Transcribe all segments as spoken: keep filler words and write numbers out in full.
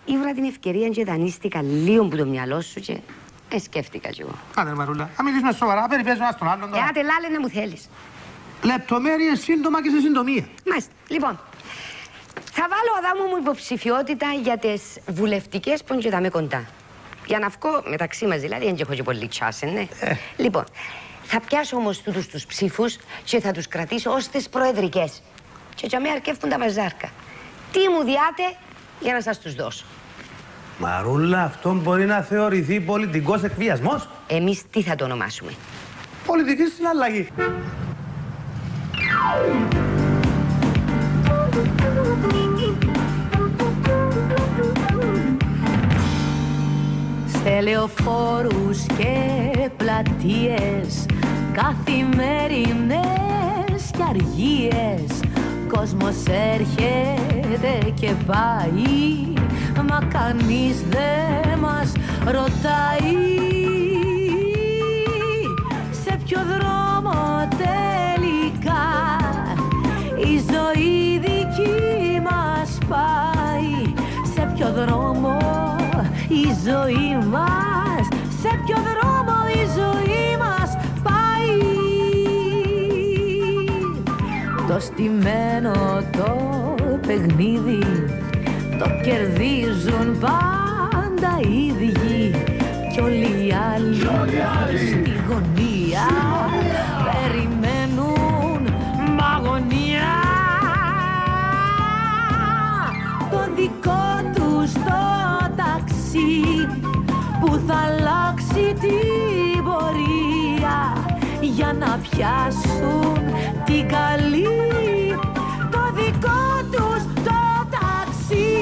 ήβρα την ευκαιρία και δανείστηκα λίγο που το μυαλό σου και ε, σκέφτηκα κι εγώ. Άντε, Μαρούλα, θα μιλήσουμε σοβαρά, περιπέζουμε ένας τον άλλον τώρα. Ε, άτε λάλε να μου θέλεις. Λεπτομέρειες σύντομα και σε συντομία. Μάλιστα. Λοιπόν, θα βάλω αδάμου μου υποψηφιότητα για τις βουλευτικές που είναι κοντά. Για να βγω μεταξύ μας, δηλαδή, δεν έχω και πολύ τσάσε, ναι. Ε. Λοιπόν, θα πιάσω όμως τούτους τους ψήφους και θα τους κρατήσω ως τις προεδρικές. Και για μένα αρκεύουν τα βαζάρκα. Τι μου διάτε για να σας τους δώσω. Μαρούλα, αυτό μπορεί να θεωρηθεί πολιτικός εκβιασμός. Εμείς τι θα το ονομάσουμε? Πολιτική συναλλαγή. Σε λεωφόρους και πλατείες, καθημερινές και αργίες, κόσμος έρχεται και πάει, μα κανείς δεν μας ρωτάει σε ποιο δρόμο τελικά η ζωή δική μας πάει, σε ποιο δρόμο η ζωή μας, σε ποιο δρόμο η ζωή μας πάει. Το στημένο το παιχνίδι το κερδίζουν πάντα οι ίδιοι κι όλοι οι άλλοι στη γωνία περιμένουν μ' αγωνία το δικό τους το ταξί που θα αλλάξει την πορεία για να πιάσουν την καλή, το δικό τους το ταξί.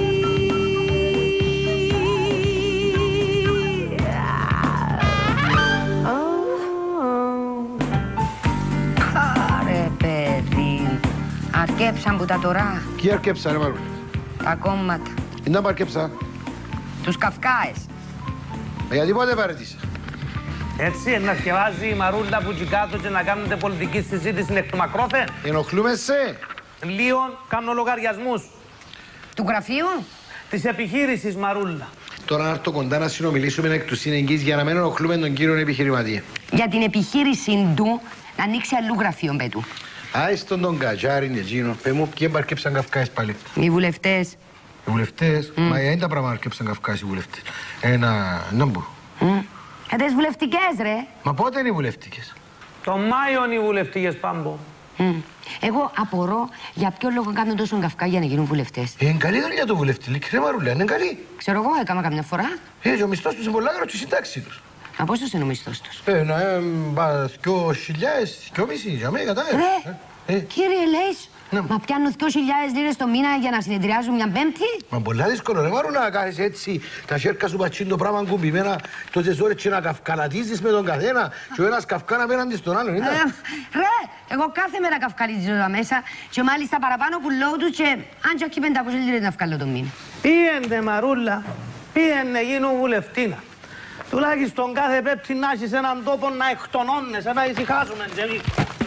Άρε παιδί, αρκέψαν που τα τώρα. Ποιοι αρκέψαν, ρε Μαρούλα? Τα κόμματα. Είναι να αρκέψαν. Τους Καυκάες. Ε, γιατί πότε παρέτησα? Έτσι, να σκευάζει η Μαρούλα που κάτω και να κάνετε πολιτική συζήτηση εκ του μακρόθεν. Ενοχλούμε σε. Λίον, κάνω λογαριασμούς. Του γραφείου? Της επιχείρησης, Μαρούλα. Τώρα να έρθω κοντά να συνομιλήσουμε εκ του συνεγγύης για να μην ενοχλούμε τον κύριο επιχειρηματία. Για την επιχείρηση του να ανοίξει αλλού γραφείο μπέτου. Άιστον τον κατζάρι είναι εκείνο. Πες μου, ποιοι αρκέψαν Καυκάες πάλι? Οι βουλευτές. Οι βουλευτές. Mm. Μα είναι τα πράγματα αρκέψαν Καυκάες οι βουλευτές. Ένα... να μπω. Mm. Ε, τις βουλευτικές, ρε. Μα πότε είναι οι βουλευτικές? Το Μάιο είναι οι βουλευτικές, Πάμπο. Mm. Εγώ απορώ για ποιο λόγο κάνουν τόσο Καυκά για να γίνουν βουλευτές. Ε, είναι καλή δουλειά το βουλευτή, ρε Μαρούλα, είναι καλή. Ξέρω εγώ, έκανα καμιά φορά. Ε, και ο μισθός τους είναι πολλά γρήγορα, η συντάξη τους. Α, πόσος είναι ο μισθός τους? Ε, να, ε, μπα, δυο χιλιάδες, δυο μισή, για μένα, κατάλαβες. Ρε, ε, ε. κύριε Λέης, ναι. Μα πιάνουν δύο χιλιάδες λίρες το μήνα για να συνεδριάζουν μια Πέμπτη. Μα πολλά δύσκολο, ρε Μαρούλα, να κάνεις έτσι τα χέρια σου πατσίν το πράγμα κουμπιμένα τόσες ώρες και να καυκαλατίζεις με τον καθένα και ο ένας καυκάν απέναντι στον άλλον, ήταν. Ε, ρε, εγώ κάθε μέρα καυκαλίζω εδώ μέσα και μάλιστα παραπάνω πουλώ του και αν και όχι πεντακόσιες λίρες να βγάλω το μήνα. Πήγαινε, Μαρούλα, πήγαινε γίνω βουλευτήνα. Τουλάχιστον κάθε Πέμπτη να έχεις έναν τόπο να εκτονώνεσαι, να ησυχάζουμε και εμείς.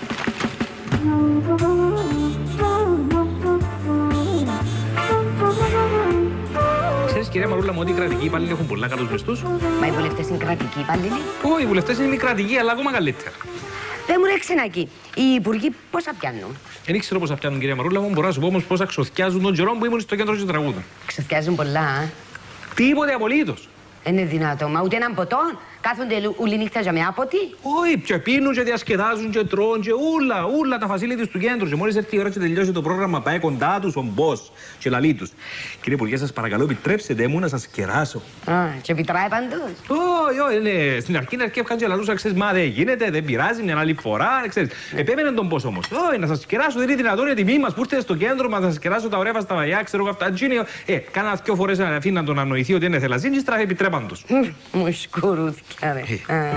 Ξέρεις, κυρία Μαρούλα, μου ότι οι κρατικοί υπάλληλοι έχουν πολλά καλούς μισθούς. Μα οι βουλευτές είναι κρατικοί υπάλληλοι. Όχι, οι βουλευτές είναι μη κρατικοί, αλλά ακόμα καλύτερα. Δεν μου ρέξε εκεί. Οι υπουργοί πόσα πιάνουν? Δεν ξέρω πόσα πιάνουν, κυρία Μαρούλα, μου μπορώ να σου πω όμως πόσα ξοθιάζουν τον καιρό που ήμουν στο κέντρο του τραγούδου. Ξοθιάζουν πολλά, α. Τίποτε απολύτως. Είναι δυνατό, μα ούτε έναν ποτό. Κάθονται όλη νύχτα για μια άποτη. Όχι, και πίνουν και διασκεδάζουν και τρώνε και ούλα, ούλα τα facilities του κέντρου. Και μόλις έρθει η ώρα και τελειώσει το πρόγραμμα, πάει κοντά τους ο μπος και λαλεί τους. Κύριε Υπουργέ, σας παρακαλώ, επιτρέψτε μου να σας κεράσω. Α, και επιτράει παντούς. Όχι, όχι, ναι. Στην αρχή να αρκεύκαν και λαλούσα, ξέρεις, μα δεν γίνεται, δεν πειράζει, μια άλλη φορά, ξέρεις. Επέμενε τον μπος όμως. Όχι, να σας κεράσω, δεν είναι δυνατόν η τιμή μας που ήρθετε στο κέντρο μας, να σας κεράσω τα ωραία στα μαλλιά, ξέρω εγώ αυτά. Ε, κάνα δυο φορές να αφήνει να τον ανοηθεί ότι είναι θελασσίνη, στραφ επιτρέπαν τους. Μου σκουρούθηκα, ρε.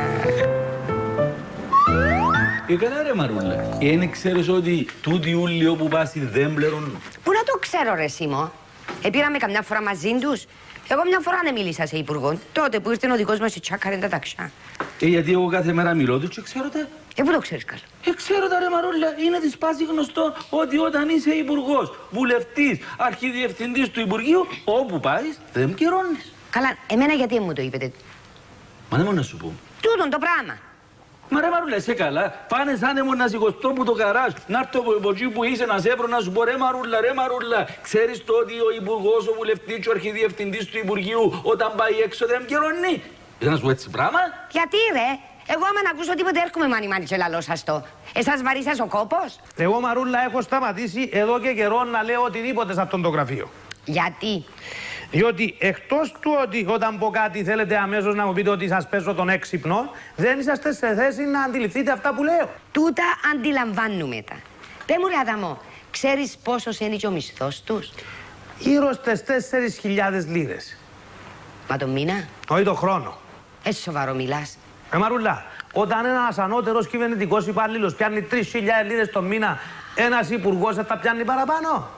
Έκανα ρε Μαρούλα, δεν ξέρεις ότι τούτοι ούλοι όπου πάσει δεν πληρώνουν? Πού να το ξέρω ρε Σίμω. Επήραμε καμιά φορά μαζί τους. Εγώ μια φορά δεν μίλησα σε υπουργό. Τότε που ήρθε ο δικός μας η τσάκαρε τα ταξιά. Ε, γιατί εγώ κάθε μέρα μιλώ τους και ξέρω τα. Ε, πού το ξέρεις καλά. Ε, ξέρω τα ρε Μαρούλα, είναι της πάση γνωστό ότι όταν είσαι υπουργός, βουλευτής, αρχιδιευθυντής του Υπουργείου, όπου πάεις δεν πληρώνεις. Καλά, εμένα γιατί μου το είπετε. Μα δεν μόνο να σου πω. Τούτον το πράγμα. Μα ρε Μαρούλα, είσαι καλά. Πάνε σαν έμουν να σηκωστώ που το καράζ. Να έρθω από εκεί που είσαι να σε έβρω να σου πω ρε Μαρούλα, ρε Μαρούλα. Ξέρεις το ότι ο υπουργός, ο βουλευτής και ο αρχιδιευθυντής του Υπουργείου όταν πάει έξω δεν πληρώνει. Δεν να σου πω έτσι πράγμα. Γιατί ρε, εγώ άμα να ακούσω τίποτε έρχομαι μάνι μάνι και λαλώ σας το. Εσάς βαρύ σας ο κόπος. Εγώ Μαρούλα έχω σταματήσει εδώ και καιρό να λέω οτιδήποτε σε αυτό το γραφείο. Γιατί. Διότι εκτός του ότι όταν πω κάτι θέλετε αμέσως να μου πείτε ότι σας παίζω τον έξυπνο, δεν είσαστε σε θέση να αντιληφθείτε αυτά που λέω. Τούτα αντιλαμβάνουμε τα. Πέ μου ρε Αδαμό, ξέρεις πόσος είναι και ο μισθός τους. Γύρω στις τέσσερις χιλιάδες λίρες. Μα το μήνα. Όχι το χρόνο. Ε, σοβαρό μιλάς. Ε, Μαρούλα, όταν ένας ανώτερος κυβερνητικός υπάλληλος πιάνει τρεις χιλιάδες λίρες το μήνα, ένας υπουργός θα τα πιάνει παραπάνω.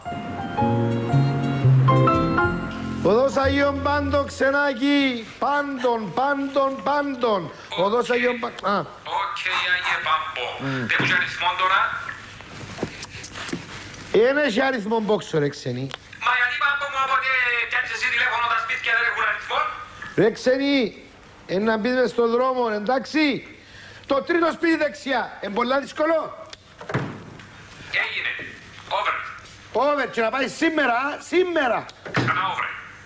Οδός Αγίων Πάντων, Ξενάκη, πάντων, πάντων, πάντων. Οδός Αγίων Πάντων. Α. Οκ, Άγιε Πάμπο. Δεν μου αριθμό τώρα. Είναι και αριθμό μπόξο, ρε ξενή. Μα γιατί Πάμπο μου όποτε πιάνεις εσύ τηλέφωνο τα σπίτια δεν έχουν αριθμό. Ρε ξενή, είναι να μπείτε στον δρόμο, εντάξει. Το τρίτο σπίτι δεξιά, είναι πολλά δύσκολο. Έγινε. Over. Over, και να πάει σήμερα, σήμερα. Ξανά over.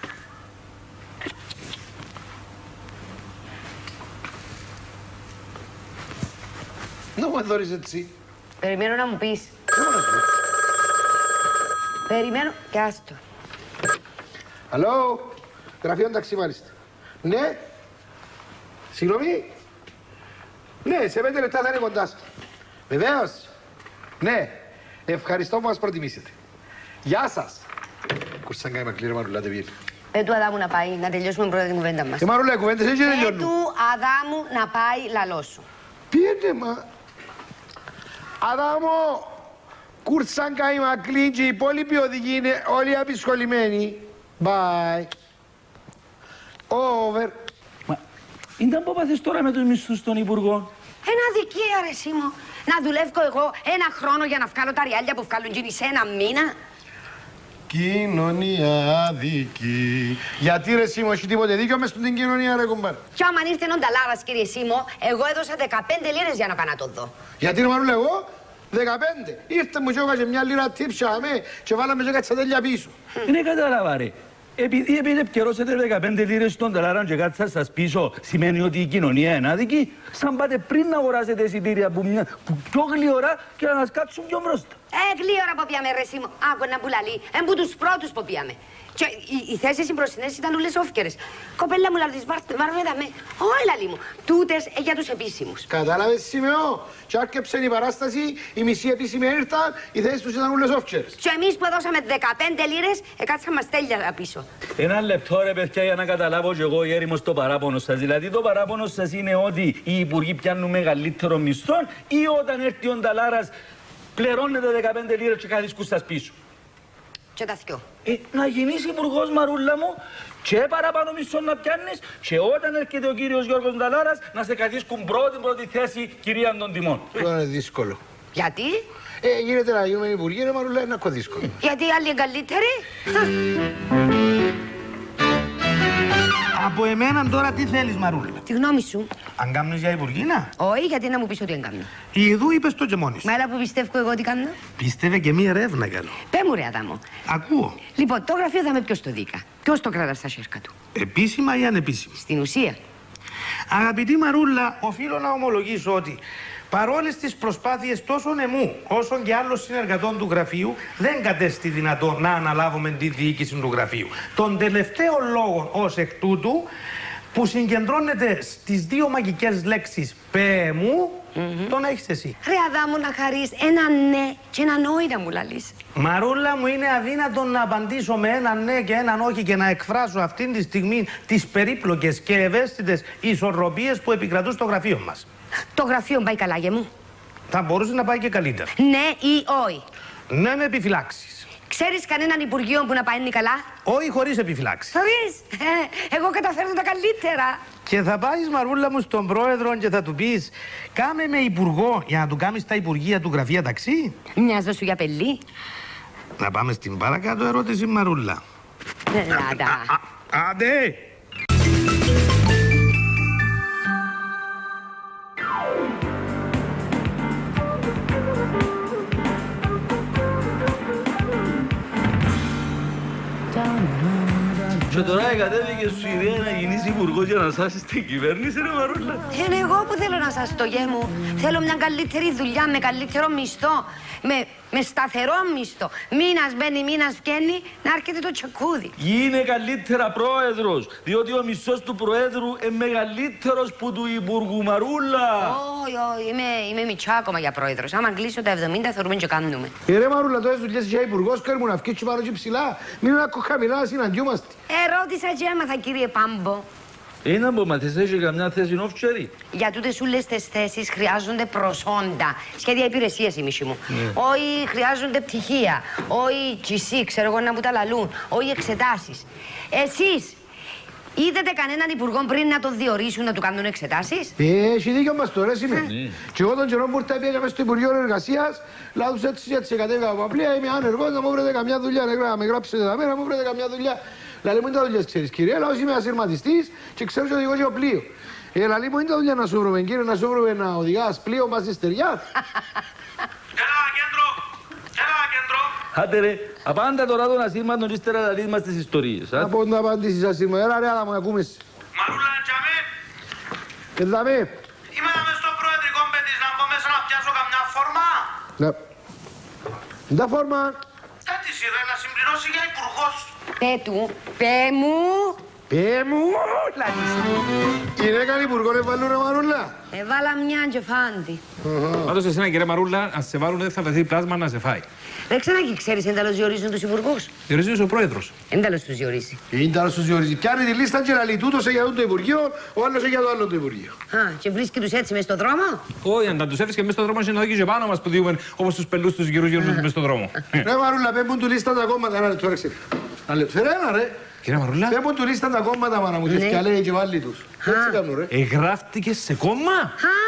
Να μου δωρείς έτσι. Περιμένω να μου πεις. Περιμένω και άστο. Αλλό, γραφείο ταξιμάριστα. Ναι. Συγγνώμη. Ναι, σε πέντε λεπτά θα είναι κοντά σας. Βεβαίως. Ναι. Ευχαριστώ που μας προτιμήσετε. Γεια σας. Κουρσαν κάημα κλήρωμα ρουλάτε βγαίνει. Πέ του Αδάμου να πάει, να τελειώσουμε πρώτα την κουβέντα μας. Ε, Μαρούλα, κουβέντες έτσι Πέ τελειώνουν. του Αδάμου να πάει λαλό σου. Πιέντε, μα. Αδάμο, κουρσαν κάημα κλίν και οι υπόλοιποι οδηγοί είναι όλοι απεισχολημένοι. Bye. Over. Μα ήταν που πάθες τώρα με τους μισθούς των υπουργών. Ένα δικαία ρε Σίμω. Να δουλεύω εγώ ένα χρόνο για να βγάλω τα ριάλια που βγάλουν γίνει σε ένα μήνα. Κοινωνία δίκη. Γιατί ρε Σίμω, έχει τίποτε δίκιο μες στην κοινωνία ρε κουμπάρ. Κι άμα ήρθε ο Νταλάρας κύριε Σίμω, εγώ έδωσα δεκαπέντε λίρες για να πάω να το δω. Γιατί ρε Μαρούλα εγώ, δεκαπέντε. Ήρθε μου και έκανα μια λίρα τύψαμε και βάλαμε και κατσατέλια πίσω. Δεν κατάλαβα ρε. Επειδή επιδεπκαιρώσετε δεκαπέντε λίρες στον Νταλάρα και κάτσαν σας πίσω, σημαίνει ότι η κοινωνία είναι άδικη. Σαν πάτε πριν να αγοράσετε εισιτήρια που, μια, που πιο γλυόρα και να σας κάτσουν πιο μπροστά. Ε, γλύωρα που πιάμε ρε Σίμω. Άκου να πουλαλεί. Εν που τους πρώτους που πιάμε. Και οι, οι θέσεις οι μπροστινές ήταν όλες όφκερες. Κοπέλα μου λαλείς βαρβέδα με. Όχι λαλί μου. Τούτες ε, για τους επίσημους. Κατάλαβες Σίμεο, και άρκεψε η παράσταση, οι μισοί επίσημοι ήρθαν, οι θέσεις τους ήταν όλες όφκερες. Και εμείς που δώσαμε δεκαπέντε λίρες, ε, κάτσαμε μας τέλεια πίσω. Ένα λεπτό ρε παιδιά για να καταλάβω κι εγώ η έρημος το παράπονο σας. Δηλαδή το παράπονο σας είναι ότι οι υπουργοί πιάνουν μεγαλύτερο μισθό ή όταν έρθει ο Νταλάρας πληρώνετε δεκαπέντε λίρες και καθίσκουν σας πίσω. Και τα θκυο. Ε, να γίνεις υπουργός Μαρούλα μου και παραπάνω μισθό να πιάνεις και όταν έρχεται ο κύριος Γιώργος Νταλάρας να σε καθίσκουν πρώτη πρώτη θέση κυρία των τιμών. Αυτό είναι δύσκολο. Γιατί? Ε, γίνεται να γίνουμε υπουργοί, ρε Μαρούλα, είναι ακόμα δύσκολο. Γιατί οι άλλοι είναι καλύτεροι. Από εμένα τώρα τι θέλεις Μαρούλα. Τη γνώμη σου. Αν κάνεις για υπουργίνα. Όχι, γιατί να μου πεις ότι δεν κάνω. Ιδού είπες το και μόνη σου. Μα έλα που πιστεύω εγώ τι κάνω. Πίστευε και μία ερεύνα κάνω. Πέ μου ρε Αδάμο. Ακούω. Λοιπόν, το γραφείο θα με ποιος το δίκα. Ποιος το κρατά στα σέρκα του. Επίσημα ή ανεπίσημα. Στην ουσία. Αγαπητή Μαρούλα, οφείλω να ομολογήσω ότι παρόλες τις προσπάθειες τόσο εμού όσο και άλλων συνεργατών του γραφείου, δεν κατέστη δυνατό να αναλάβουμε τη διοίκηση του γραφείου. Τον τελευταίο λόγο ως εκ τούτου, που συγκεντρώνεται στις δύο μαγικές λέξεις «πέ μου», mm-hmm. τον έχεις εσύ. Ρε Αδάμο να χαρείς ένα ναι και ένα όχι να μου λαλείς. Μαρούλα μου, είναι αδύνατο να απαντήσω με ένα ναι και έναν όχι και να εκφράσω αυτήν τη στιγμή τις περίπλοκες και ευαίσθητες ισορροπίες που επικρατούν στο γραφείο μας. Το γραφείο πάει καλά για μου. Θα μπορούσε να πάει και καλύτερα. Ναι ή όχι. Ναι με επιφυλάξεις. Ξέρεις κανέναν υπουργείο που να πάει καλά. Όχι χωρίς επιφυλάξεις. Χωρίς. Ε, εγώ καταφέρνω τα καλύτερα. Και θα πάεις, Μαρούλα μου, στον πρόεδρο και θα του πεις κάμε με υπουργό για να του κάνεις τα υπουργεία του γραφεία ταξί. Μοιάζω σου για πελή. Να πάμε στην παρακάτω ερώτηση, Μαρούλα. Λάτα. Άντε! Και τώρα κατέβηκε σου ιδέα να γίνεις υπουργός για να σάσεις την κυβέρνηση, ρε Μαρούλα. Είναι εγώ που θέλω να σας το γέ μου. Θέλω μια καλύτερη δουλειά, με καλύτερο μισθό, με, με σταθερό μισθό. Μήνας μπαίνει, μήνας βγαίνει, να έρχεται το τσεκούδι. Γίνε καλύτερα πρόεδρος, διότι ο μισθός του προέδρου είναι μεγαλύτερος που του υπουργού, Μαρούλα. Όχι, όχι, είμαι, είμαι μητσά ακόμα για πρόεδρος. Άμα κλείσω τα εβδομήντα θεωρούμε και κάνουμε. Ε, ρε Μαρούλα, τόσες δουλειές για υπουργός, κέρμουν να βγει και πάρω και ψηλά. Μην είναι ακόμα χαμηλά να συναντιούμαστε. Ερώτησα και έμαθα, κύριε Πάμπο. Είναι από μαθες, έχει καμιά θέση νόφτσερη. Για τούτες όλες τις θέσεις χρειάζονται προσόντα. Σχέδια υπηρεσίας, η μισή μου. Όχι χρειάζονται πτυχία. Όχι τζι, ξέρω εγώ να μου τα λαλούν. Όχι εξετάσεις. Εσείς είδατε κανέναν υπουργό πριν να τον διορίσουν να του κάνουν εξετάσεις? Ε, έχει δίκιο μας τώρα, είμαι. Και εγώ τον καιρό που ήρθα πήγα στο Υπουργείο Εργασίας, λάδους έτσι έτσι κατέβηκα από απλία, είμαι άνεργος, να μου βρείτε καμιά δουλειά, να με γράψετε τα μέρα, να μου βρείτε καμιά δουλειά. Λαλή μου είναι τα δουλειές, ξέρεις κύριε, αλλά είμαι ασυρματιστής και ξέρω και οδηγώ και ο πλοίο. Ε, λαλή μου είναι τα δουλειά να σου βρούμε, κύριε, να σου βρούμε να οδηγάς πλοίο μαζί στη στεριά. Έλα, κέντρο! Έλα, κέντρο! Άντε ρε, απάντα τώρα τον ασύρματον και ύστερα να δεις μας τις ιστορίες. Να πω να απαντήσεις ασύρματον, έλα ρε, αλλά μου ακούμες. Μαρούλα, τζαμί! Έλα με. Είμαι να μες στο προεδρικό πέτης να μπω μέσα να πιάσω καμιά φόρμα. Να... Τα φόρμα. Έτσι σειρά να συμπληρώσει για υπουργός. Πέ του, πέ μου. Πέ μου, είναι καλή υπουργό, ρε Βαλούρα Μαρούλα. Έβαλα μια αντζεφάντη. Πάντως εσένα, κύριε Μαρούλα, αν σε βάλουν δεν θα βρεθεί πλάσμα να σε φάει. Δεν ξανά ξέρεις εντάλλως διορίζουν τους υπουργούς. Διορίζει ο πρόεδρος. Εντάλλως τους διορίζει. Είναι τέλος τους διορίζει. Πιάνει τη λίστα και λαλεί τούτος για το Υπουργείο, ο άλλος για το άλλο το Υπουργείο. Α, και βρίσκει τους έτσι μες στο δρόμο. Όχι, αν τα τους έφυγε μες στον δρόμο, είναι και πάνω μας που διούμε όπως τους πελούς τους γυρούς γυρούς μες στον δρόμο. Ρε Μαρούλα, πέμπουν του λίστα τα κόμματα. Ένα λεπτό, ρε ξέφη. Ένα λεπτό. Φέρε ένα, ρε. Κύριε Μαρούλα. Πέμπουν του λίστα τα κόμματα, μάνα μου. Και λέει και βάλει τους. Έτσι κάνουν, ρε. Εγγράφτηκε σε κόμμα.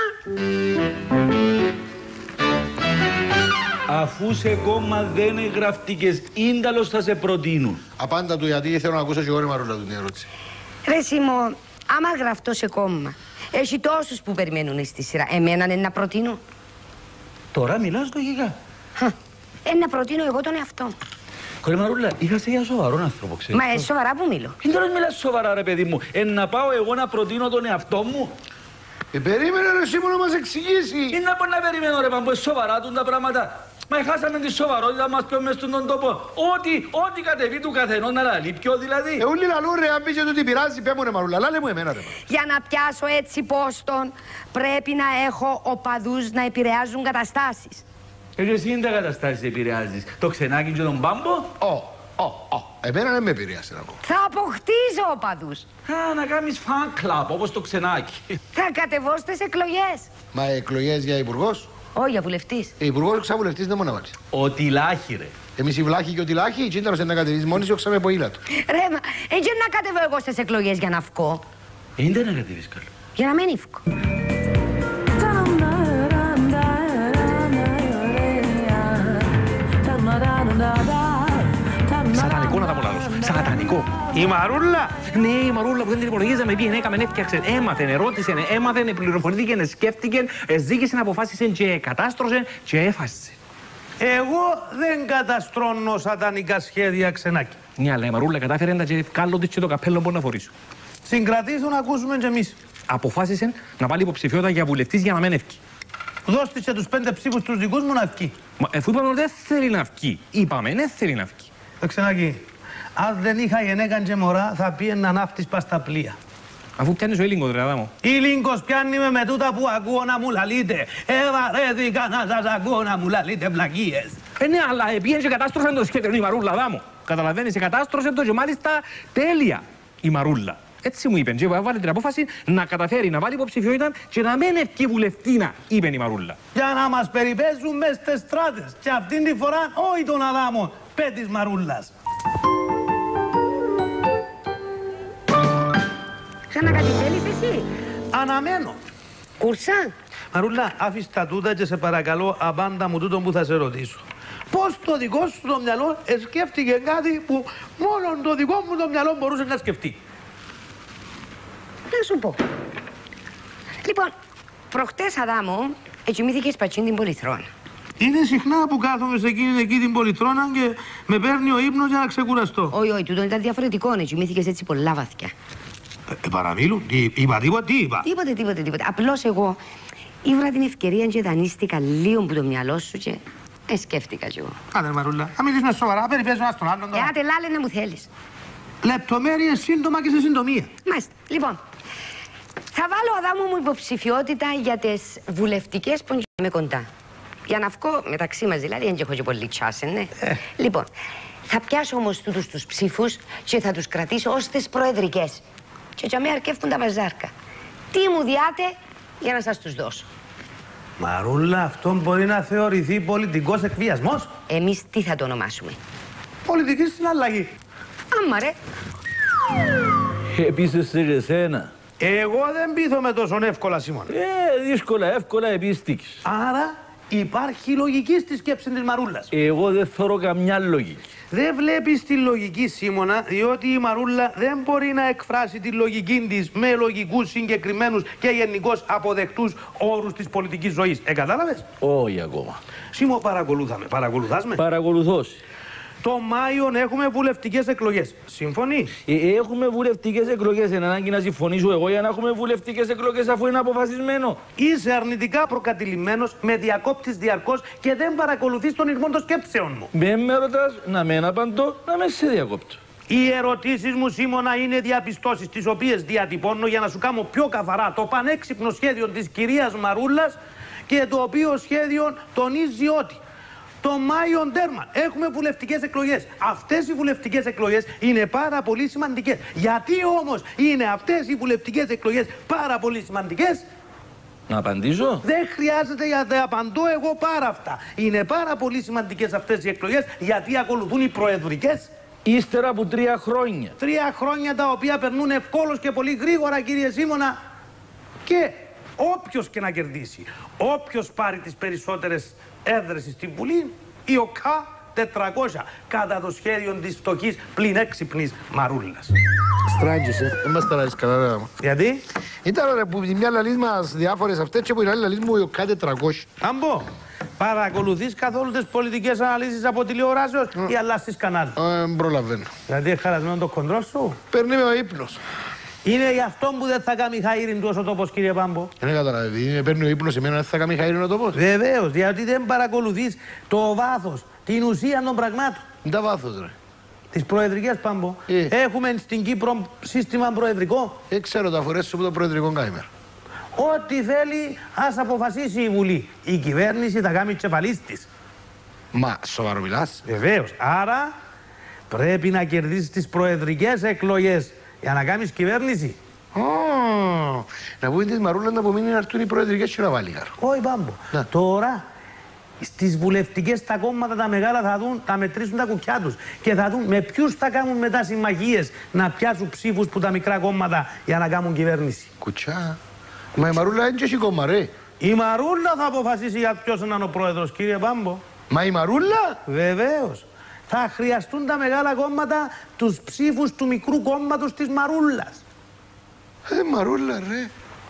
Αφού σε κόμμα δεν εγγραφτήκες, ίνταλος θα σε προτείνουν. Απάντα του, γιατί θέλω να ακούσω και εγώ, ρε Μαρούλα, την ερώτηση. Ρε Σίμω, άμα γραφτώ σε κόμμα, έχει τόσους που περιμένουν στη σειρά. Εμένα είναι να προτείνω. Τώρα μιλάς λογικά. Ε, να προτείνω εγώ τον εαυτό μου. Κορέ Μαρούλα, είχα για σοβαρόν άνθρωπο, ξέρεις. Μα ε, σοβαρά που μιλώ. Είναι τώρα μιλάς σοβαρά, ρε παιδί μου. Ε, να πάω εγώ να προτείνω τον εαυτό μου. Ε, περίμενε ρε Σίμω να μας εξηγήσει. Είναι να πω να περιμένω ρε Παμπό, σοβαρά του τα πράγματα. Μα χάσαμε τη σοβαρότητα μας πιο μες στον τόπο. Ό,τι, ό,τι κατεβεί του καθενός να λαλεί, ποιο δηλαδή. Ε, ούλοι λαλούν ρε, αν πεις ότι πειράζει, πέ μου ρε Μαρούλα, λάλε μου εμένα ρε. Για να πιάσω έτσι πόστον, πρέπει να έχω οπαδούς να επηρεάζουν καταστάσεις. Ε, εσύ είναι τα καταστάσεις επηρεάζεις. Το ξενάκι και τον Πάμπο. Ω, ω, ω, εμένα δεν με επηρεάσει να πω. Θα αποκτήσω οπαδούς. Α, να κάνεις fan club, όπως το ξενάκι. Θα κατεβώ στις εκλογές. Μα εκλογές για υπουργός. Όχι, για βουλευτής. Ε, υπουργός ξαβουλευτής δεν μπορεί να βάλεις. Ο Τιλάχη, ρε. Εμείς οι βλάχοι και ο Τιλάχη, τσίνταρος να κατεβείς μόνοι σου, ξαμε ποήλα του. Ρε, μα, έτσι να κατεβώ εγώ στις εκλογές για να βγω. Είναι να κατεβείς καλό. Για να μην βγω. Σατανικό να τα μολάδω. Σατανικό. Η Μαρούλα. Ναι, η Μαρούλα που δεν την υπολογίζαμε, πήγαινε, έκαμε, έφτιαξε, έμαθε, ερώτησε, έμαθε, πληροφορήθηκε, σκέφτηκε, ζήγησε, αποφάσισε και κατάστρωσε και έφασε. Εγώ δεν καταστρώνω σατανικά σχέδια, ξενάκι. Ναι, αλλά η Μαρούλα κατάφερε να και βγάλω της και το καπέλο μπορεί να φορήσω. Συγκρατήσου να ακούσουμε κι εμείς. Αποφάσισε να βάλει υποψηφιότητα για βουλευτής για να μην ευκεί. Δώστε και τους πέντε ψήφους τους δικούς μου να βγει. Μα εφού είπαμε ότι δεν θέλει να βγει. Είπαμε, δεν θέλει να βγει. Το ξενάκι. Αν δεν είχα γενέκα και μωρά, θα πήγαινα ναύτης πας στα πλοία. Αφού πιάνεις ο Ήλιγκος, ρε Αδάμο. Ήλιγκος πιάνει με με τούτα που ακούω να μου λαλείτε. Εβαρέθηκα να σας ακούω να μου λαλείτε πλακίες. Ε, ναι, αλλά πήγαινε και κατάστρωσε το σχέδιο η Μαρούλα, Αδάμο. Καταλαβαίνεις, κατάστρωσε το και μάλιστα τέλεια η Μαρούλα. Έτσι μου είπε, και βάλει την απόφαση να καταφέρει να βάλει υποψηφιότητα και να μην ευκεί βουλευτήνα, είπε η Μαρούλα. Για να μας περιπέζουν μες στις στράτες. Και αυτήν τη φορά όχι τον Αδάμο, πέ της Μαρούλας. Ξανά κάτι θέλεις εσύ? εσύ. Αναμένω. Κουρσά. Μαρούλα, άφησε τα τούτα και σε παρακαλώ απάντα μου τούτο που θα σε ρωτήσω. Πώς το δικό σου το μυαλό σκέφτηκε κάτι που μόνο το δικό μου το μυαλό μπορούσε να σκεφτεί. Να σου πω. Λοιπόν, προχτές, Αδάμο, εκοιμήθηκες πατσίν την πολυθρόνα. Είναι συχνά που κάθομαι σε εκείνη εκεί την πολυθρόνα και με παίρνει ο ύπνος για να ξεκουραστώ. Όχι, όχι, τούτο ήταν διαφορετικό, εκοιμήθηκες έτσι πολλά βαθιά. Ε, ε παραμίλου, τι είπα, τίποτα, τι είπα. Τίποτε, τίποτε, τίποτε. Απλώς εγώ ήβρα την ευκαιρία και δανείστηκα λίγο από το μυαλό σου και ε, σκέφτηκα κι εγώ. Άντε, Μαρούλα, να μιλήσουμε σοβαρά, περιπέζω ένα στον άλλον Ε, τώρα. άτε λάλε να μου θέλεις. Λεπτομέρειες σύντομα και σε συντομία. Μάλιστα. Λοιπόν, θα βάλω, Αδάμο μου, υποψηφιότητα για τις βουλευτικές που είναι κοντά. Για να βγω μεταξύ μας, δηλαδή, δεν έχω και πολύ τσάσεν, ναι. Ε. Λοιπόν, θα πιάσω όμως τούτους τους ψήφους και θα τους κρατήσω ως τις προεδρικές. Και για μένα αρκεύκουν τα βαζάρκα. Τι μου διάτε για να σας τους δώσω. Μαρούλα, αυτό μπορεί να θεωρηθεί πολιτικός εκβιασμός. Εμείς τι θα το ονομάσουμε. Πολιτική συναλλαγή. Άμα ρε. Επίσης σε εσένα. Εγώ δεν πείθομαι τόσο εύκολα, Σίμωνα. Ε, δύσκολα, εύκολα επίστηκες. Άρα υπάρχει λογική στη σκέψη της Μαρούλας. Εγώ δεν θωρώ καμιά λογική. Δεν βλέπεις τη λογική, Σίμωνα, διότι η Μαρούλα δεν μπορεί να εκφράσει τη λογική της με λογικούς, συγκεκριμένους και γενικώς αποδεκτούς όρους της πολιτικής ζωής. Ε, κατάλαβες? Όχι ακόμα. Σίμω, παρακολούθαμε. Παρακολουθάς με. Παρακολουθώ. Το Μάιο έχουμε βουλευτικές εκλογές. Συμφωνεί? Ε, έχουμε βουλευτικές εκλογές. Είναι ανάγκη να συμφωνήσω εγώ για να έχουμε βουλευτικές εκλογές αφού είναι αποφασισμένο. Είσαι αρνητικά προκατηλημένος, με διακόπτεις διαρκώς και δεν παρακολουθείς τον ηρμό των σκέψεων μου. Δεν με ρωτάς, να με απαντώ, να με σε διακόπτω. Οι ερωτήσεις μου, Σίμωνα, είναι διαπιστώσεις τις οποίες διατυπώνω για να σου κάνω πιο καθαρά το πανέξυπνο σχέδιο της κυρίας Μαρούλας και το οποίο σχέδιο τονίζει ότι το Μάιο τέρμα έχουμε βουλευτικές εκλογές. Αυτές οι βουλευτικές εκλογές είναι πάρα πολύ σημαντικές. Γιατί όμως είναι αυτές οι βουλευτικές εκλογές πάρα πολύ σημαντικές? Να απαντήσω. Δεν χρειάζεται για να απαντώ εγώ πάρα αυτά. Είναι πάρα πολύ σημαντικές αυτές οι εκλογές γιατί ακολουθούν οι προεδρικές. Ύστερα από τρία χρόνια. Τρία χρόνια τα οποία περνούν ευκόλως και πολύ γρήγορα, κύριε Σίμωνα. Και όποιος και να κερδίσει, όποιος πάρει τις περισσότερες έδρες στην Βουλή, η ΟΚΑ τετρακόσια κατά το σχέδιο της φτωχής πλην έξυπνης Μαρούλας. Στράγγισε, δεν μας τα λάζεις καλά, ρε. Γιατί? Ήταν ρε που μια λαλής μας διάφορες αυτές και που η άλλη λαλής μου η ΟΚΑ τετρακόσια. Άμπο, παρακολουθείς καθόλου τις πολιτικές αναλύσεις από τηλεοράσεως mm. ή αλλάσεις κανάλι? Ε, προλαβαίνω. Γιατί έχει χαλασμένο το κοντρόλ σου. Παίρνει με ο ύπνος. Είναι γι' αυτό που δεν θα κάνει χαΐριν του ο τόπος, κύριε Πάμπο. Δεν καταλαβαίνει, παίρνει ο ύπνος εμένα, δεν θα κάνει χαΐριν ο τόπος. Βεβαίως, γιατί δεν παρακολουθείς το βάθος, την ουσία των πραγμάτων. Είναι τα βάθος, ρε. Τις προεδρικές, Πάμπο. Ε. Έχουμε στην Κύπρο σύστημα προεδρικό. Δεν ξέρω τα φορές σου από το προεδρικό καήμερ. Ό,τι θέλει, ας αποφασίσει η Βουλή. Η κυβέρνηση θα κάνει τσεπαλής της. Μα σοβαρό μιλάς? Βεβαίως. Άρα πρέπει να κερδίσεις τις προεδρικές εκλογές για να κάνεις κυβέρνηση. Oh, να πούμε της Μαρούλας να απομείνει να έρθουν οι προεδρικές και να βάλει καρ. Όχι, Πάμπο. Να. Τώρα στις βουλευτικές τα κόμματα τα μεγάλα θα δουν, θα μετρήσουν τα κουκιά τους και θα δουν με ποιους θα κάνουν μετά συμμαχίες να πιάσουν ψήφους που τα μικρά κόμματα για να κάνουν κυβέρνηση. Κουτσά. Μα η Μαρούλα δεν έχει κόμμα, ρε. Η Μαρούλα θα αποφασίσει για ποιος είναι ο πρόεδρος, κύριε Πάμπο. Μα η Μαρούλα. Βεβαίως. Θα χρειαστούν τα μεγάλα κόμματα τους ψήφους του μικρού κόμματος της Μαρούλας. Ε, Μαρούλα, ρε.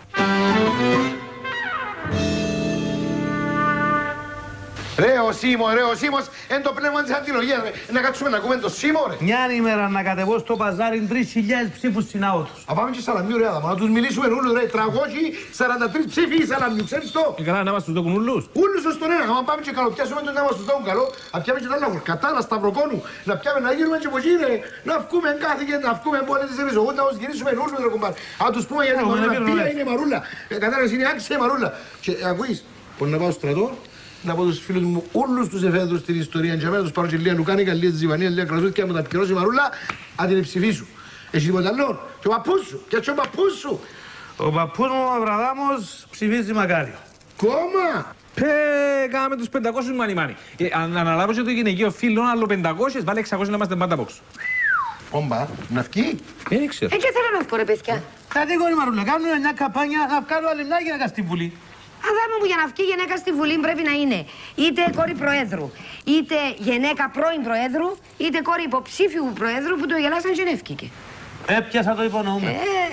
Ρε ο Σίμω, ρε ο Σίμος, εν το πνεύμα της αντιλογίας, ρε. Να κάτσουμε να ακούμε το Σίμω, ρε. Μια ημέρα να κατεβώ στο παζάρι τρεις χιλιάδες ψήφους στην άωτος. Α, πάμε και Σαλαμιού, ρε, Αδάμα, να τους μιλήσουμε όλους, ρε. τριακόσιοι σαράντα τρεις ψήφοι Σαλαμιού, ξέρεις το. Και καλά να μας τους δώκουν ούλους. Ούλους ως τον ένα, άμα πάμε και καλοπιάσουμε τον να μας τους δώκουν καλό, να πιάμε και τα άλλα χορκατά, να σταυροκόνου, να πιάμε να γίνουμε και από εκεί, ρε. Να βγούμε κάθε και να βγούμε πόλη της Ριζογούν, να τους γυρίσουμε ούλους, ρε κουμπάρ. Αν τους πούμε για την Μαρούλα, ποια είναι η Μαρούλα. Κατάλαβες, είναι άξια η Μαρούλα. Και ακούεις, μπορεί να πάω στο στρατό, να πω τους φίλους μου όλους τους εφέδρους στην ιστορία και αμένα τους πάρω και λίγα Λουκάνικα, λίγα Ζιβανία, λίγα Κρασούτ και άμα τα επικαιρώσει η Μαρούλα, αν την ψηφίσου. Έχει τίποτα άλλο. Και ο παππούς σου. Και έτσι ο παππούς σου. Ο παππούς μου ο Αβραδάμος ψηφίζει Μακάριο. Κόμμα. Πε, κάναμε τους πεντακόσιους μάνι μάνι. Ε, αν αναλάβω και το γυναικείο φίλο, άλλο πεντακόσιες, βάλε εξακόσιες να είμαστε πάντα box. Όμπα, να βγει. Δεν ξέρω. Ε, και θέλω να βγω, ρε παιδιά. Τα δίκο είναι Μαρούλα, κάνουμε μια καμπάνια να βγάλω άλλη μια γυναίκα στη Βουλή. Αδάμο μου, για να βγει γυναίκα στη Βουλή πρέπει να είναι είτε κόρη Προέδρου, είτε γυναίκα πρώην Προέδρου, είτε κόρη υποψήφιου Προέδρου που το γελάσαν και νεύκηκε. Έπιασα το υπονοούμε. Ε...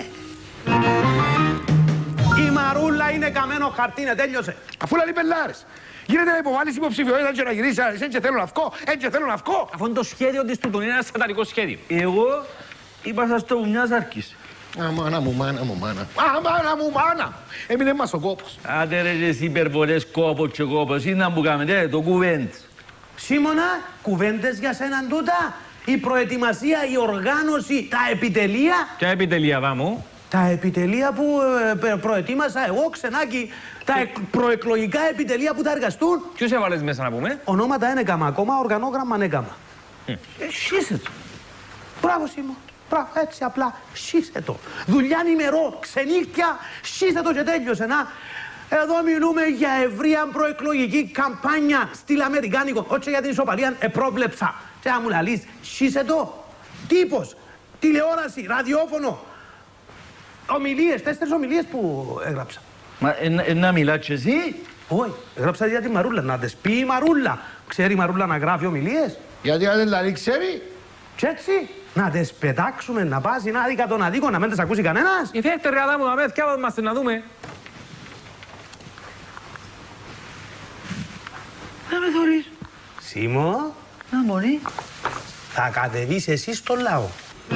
Η Μαρούλα είναι καμένο χαρτί, ναι, τέλειωσε. Αφού λέει πελάρες. Γίνεται να υποβάλεις υποψηφιότητα και να γυρίσεις, έτσι θέλω να βγω, έτσι θέλω να βγω. Αφού είναι το σχέδιο της τούτον, είναι ένα σατανικό σχέδιο. Εγώ είπα σας το που μιας αρκής. Α, μάνα μου, μάνα μου, μάνα. Α, μάνα μου, μάνα. Έμεινε μας ο κόπος. Άντε ρε και εσύ υπερβολές κόπος και κόπος. Είναι να μου κάνετε το κουβέντ. Σίμωνα, κουβέντες για σέναν τούτα. Η προετοιμασία, η οργάνωση, τα επιτελεία. Ποια επιτελεία, Αδάμο? Τα επιτελεία που ε, προετοίμασα εγώ, Ξενάκη. Τα εκ, προεκλογικά επιτελεία που θα εργαστούν. Ποιος έβαλες μέσα να πούμε? Ονόματα είναι έκαμα ακόμα, οργανόγραμμα ανέκαμα. Ε, σύσε το. Μπράβο, Σίμω. Μπράβο, έτσι απλά. Σύσε το. Δουλειά ημερό, ξενύχτια, σύσε το και τέλειωσε. Να. Εδώ μιλούμε για ευρεία προεκλογική καμπάνια στυλ αμερικάνικο. Όχι για την ισοπαλία, επρόβλεψα. Και να μου λαλείς, σύσε το. Τύπος, τηλεόραση, ραδιόφωνο. Ομιλίες, τέσσερις ομιλίες που έγραψα. Μα ε, ε, να μιλάς και εσύ? Όχι, έγραψα για τη Μαρούλα, να τις πει η Μαρούλα. Ξέρει η Μαρούλα να γράφει ομιλίες? Γιατί αν δεν τα ξέρει. Κι έτσι, να τις πετάξουμε, να πάσει να δει τον αδίκο, να μην τις ακούσει κανένας. Η φέκτε ρε Αδάμο, να με θυκάβαμε να δούμε. Να με θωρείς. Σίμω. Να μωρή. Θα κατεβείς εσύ στο λαό.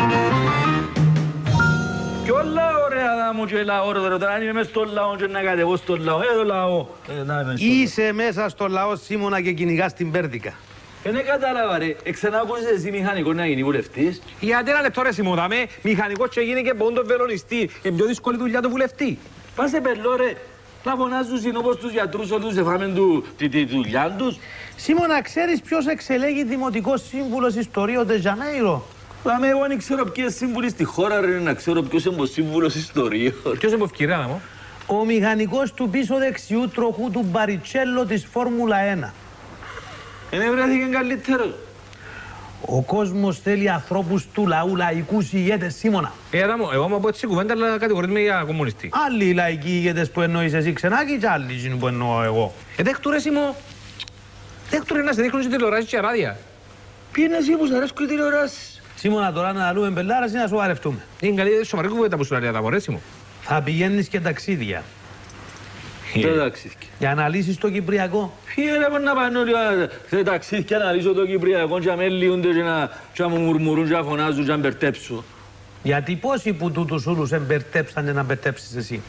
Κι όλα ωραία δά μου και λαό ρε τώρα, αν είμαι μες στο λαό και να κατεβώ στο λαό, ε το λαό. Ε, να είμαι στο Είσαι μέσα στο λαό, Σίμωνα, και κυνηγάς την Πέρδικα. Ε, ναι κατάλαβα ρε, εξανάκουσες εσύ μηχανικό να γίνει βουλευτής. Γιατί ένα λεπτό ρε Σιμώνα, με μηχανικός και γίνει και πόντο βελονιστή. Είναι πιο δύσκολη δουλειά του βουλευτή. Πας σε πελό ρε, να φωνάζουν όπως τους γιατρούς όταν τους εφάμε του, τη, τη δουλειά τους. Σίμωνα, ξέρεις ποιος εξελέγει δημοτικός σύμβουλος στο Ρίο ντε Ζανέιρο? Πάμε εγώ δεν ξέρω ποιες σύμβουλοι στη χώρα ρε, να ξέρω ποιος είναι ο σύμβουλος ιστορίου. Ποιος είναι ευκαιρία μου? Ο μηχανικός του πίσω δεξιού τροχού του Μπαριτσέλο της Φόρμουλα ένα. Είναι βρέθηκε καλύτερο. Ο κόσμος θέλει ανθρώπους του λαού, λαϊκούς ηγέτες, Σίμωνα. Ε, Αδάμο, εγώ μου πω έτσι κουβέντα, αλλά κατηγορείται για κομμουνιστή. Άλλοι οι λαϊκοί ηγέτες που εννοείς εσύ, Ξενάκη, και άλλοι εκείνοι που εννοώ εγώ. Ε, δέχτου ρε Σίμω, δέχτου ρε να σε δείχνουν και τηλεοράσεις και ράδια. Ποιοι είναι εσύ που σ' αρέσκουν οι τηλεοράσεις? Σίμωνα, τώρα να λούμε μπελάρας ή να σοβαρευτούμε? Είναι καλή σοβαρή κουβέντα που σου λέει, Αδάμο, ρε Σίμω. Θα πηγαίνεις και ταξίδια. Τα ταξίδια. Για να λύσεις το Κυπριακό. Ποιοι είναι να πάνε όλοι σε ταξίδια να λύσω το Κυπριακό και να με λύονται και να, και να μου μουρμουρούν και να φωνάζουν και να μπερτέψω. Γιατί πόσοι που τούτους όλους εμπερτέψαν και να μπερτέψεις εσύ?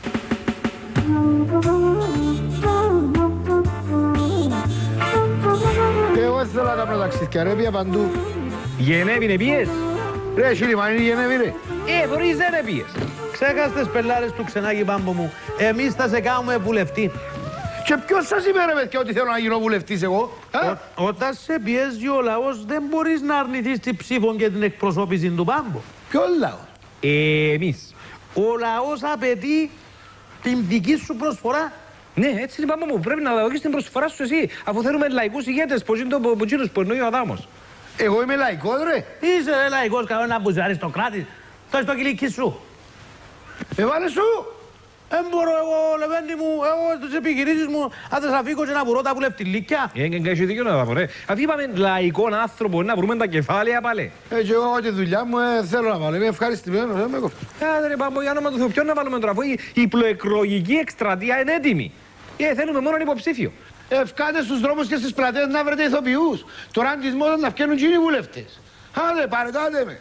Εγώ θέλω να κάνω ταξίδια, ρε, πια παντού. Γενέβη είναι πίες. Ρε, Σιλιμάνι, Γενέβη, ρε. Ε, φορείς δεν είναι πίες. Ξέχαστες πελάρες του, Ξενάκη Πάμπο μου. Εμείς θα σε κάνουμε βουλευτή. Και ποιος σας είπε ρε παιδιά ότι θέλω να γίνω βουλευτής εγώ? Ό, όταν σε πιέζει ο λαός δεν μπορείς να αρνηθείς την ψήφο και την εκπροσώπηση του Πάμπο. Ποιο λαό? Ε, εμείς. Ο λαός απαιτεί την δική σου προσφορά. Ναι, έτσι λοιπόν μου πρέπει να δώσεις την προσφορά σου εσύ. Αφού θέλουμε λαϊκούς ηγέτες, πως είναι το ποτσίνος που εννοεί ο Αδάμος. Εγώ είμαι λαϊκός ρε. Είσαι ρε λαϊκός κανένα που είσαι αριστοκράτης. Θες το κυλίκι σου. Εβάλε σου. Δεν μπορώ εγώ, Λεβέντη μου, εγώ τις επιχειρήσεις μου, αν θες να φύγω και να βρω τα βουλευτηλίκια. Ε, και έχει δίκιο να τα βρω. Αφού είπαμε λαϊκόν άνθρωπο, να βρούμε τα κεφάλαια πάλι. Έτσι εγώ έχω τη δουλειά μου, ε, θέλω να βάλω. Είμαι ευχαριστημένος, δεν με κόφτω. Άντε ρε Πάμπο, για όνομα του Θεού, ποιον να βάλουμε τώρα, αφού η προεκλογική εκστρατεία είναι έτοιμη. Ε, θέλουμε μόνο υποψήφιο. Ευκάτε στους δρόμους και στις πλατείες να βρείτε ηθοποιούς. Τώρα αν της μόδας να βγαίνουν και οι βουλευτές. Άντε, παρετάτε με.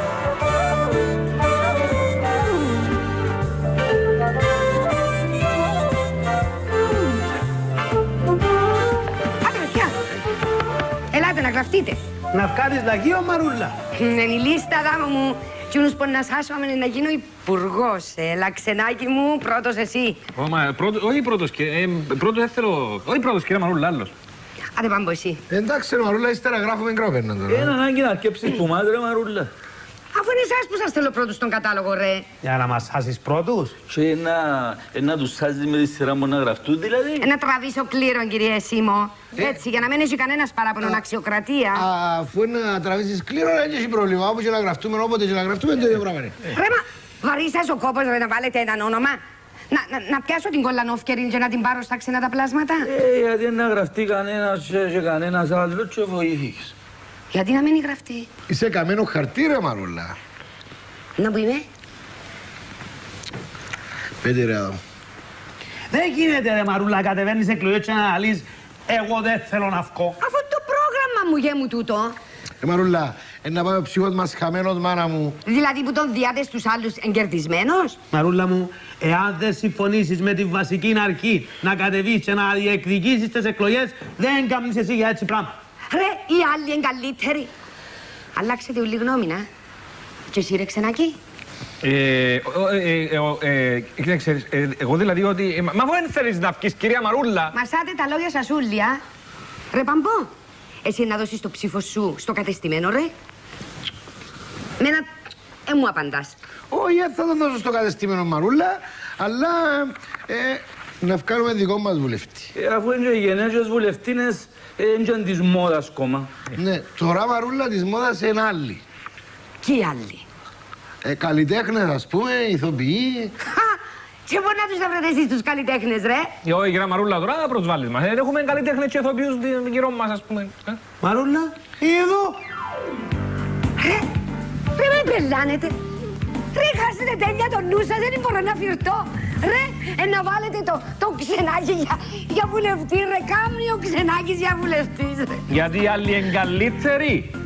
Ελάτε να γραφτείτε. Να βγάλεις λαγείο, Μαρούλα. Είναι η λίστα, Αδάμο μου. Κοινούς που να σάσουμε να γίνω υπουργός. Έλα, Ξενάκη μου, πρώτος εσύ. Όχι πρώτος, πρώτος δεν θέλω, όχι πρώτος κύριε Μαρούλα, άλλος. Άντε πάμε από εσύ. Εντάξει ρε Μαρούλα, ύστερα γράφουμε γκρόπερνα τώρα. Ένα ανάγκη να αρκέψεις που μάτρε Μαρούλα. Αφού είναι εσάς που σας θέλω πρώτους στον κατάλογο, ρε. Για να μας χάσεις πρώτους. Και να, να τους σάζεις με τη σειρά μου να γραφτούν δηλαδή. Να τραβήσω κλήρον, κύριε Σίμω. Έτσι, για να μην έχει κανένας παράπονο αξιοκρατία. Αφού είναι να τραβήσεις κλήρο, δεν έχει πρόβλημα. Όπου και να γραφτούμε, όποτε και να γραφτούμε, το ίδιο πράγμα είναι. Ρε, μα Βαρύσας ο κόπος ρε να βάλετε έναν όνομα. Να, να, να πιάσω την κολανόφκερη και να την πάρω στα ξένα τα πλάσματα. Ε, γιατί να γραφτεί κανένας και κανένας άλλος και βοήθηκες. Γιατί να μην γραφτεί. Είσαι καμένο χαρτί ρε Μαρούλα. Να που είμαι. Πέντε ρε εδώ. Δεν γίνεται ρε Μαρούλα, κατεβαίνεις εκλογές και να αναλύσεις εγώ δεν θέλω να βγω. Αυτό το πρόγραμμα μου γε μου τούτο. Ε, Μαρούλα, ε, να πάει ο ψυχός μας χαμένος, μάνα μου. Δηλαδή που τον διάτε στους άλλους εγκερδισμένος. Μαρούλα μου, εάν δεν συμφωνήσεις με τη βασική αρχή να κατεβείς και να διεκδικήσεις τις εκλογές, δεν κάνεις εσύ για έτσι πράγμα. Ρε, οι άλλοι είναι καλύτεροι. Αλλάξετε όλη γνώμη, να. Και εσύ ρε ξενάκι. Ε, ξέρεις, εγώ δηλαδή ότι... Μα αφού δεν θέλεις να βγεις, κυρία Μαρούλα. Μασάτε τα λόγια σας ούλια. Ρε Παμπό, εσύ να δώσεις το ψήφο σου στο κατεστημένο, ρε. Μένα, ε, μου απαντάς. Όχι, θα το δώσω στο κατεστημένο Μαρούλα, αλλά ε, να βγάλουμε δικό μας βουλευτή. Ε, αφού είναι οι γενέργειες βουλευτίνες, είναι της μόδας κόμμα. Ναι, τώρα Μαρούλα της μόδας είναι άλλη. Και οι άλλοι. Ε, καλλιτέχνες, ας πούμε, ηθοποιοί. Χα! Και πού να τους θα βρείτε εσείς τους καλλιτέχνες, ρε. Ε, όχι, κυρία Μαρούλα, τώρα θα προσβάλλεις μας. Ε, έχουμε καλλιτέχνες και ηθοποιούς γύρω μας, ας πούμε. Ε. Μαρούλα, εδώ. Ρε, ρε με πελάνετε. Ρε, χάσετε τέλεια το νου σας, δεν μπορώ να φυρτώ. Ρε, ε, να βάλετε το, το ξενάκι για, για βουλευτή, ρε. Κάμνιο ξενάκης για βουλευτής, ρε. Γιατί οι άλλοι είναι καλύτεροι.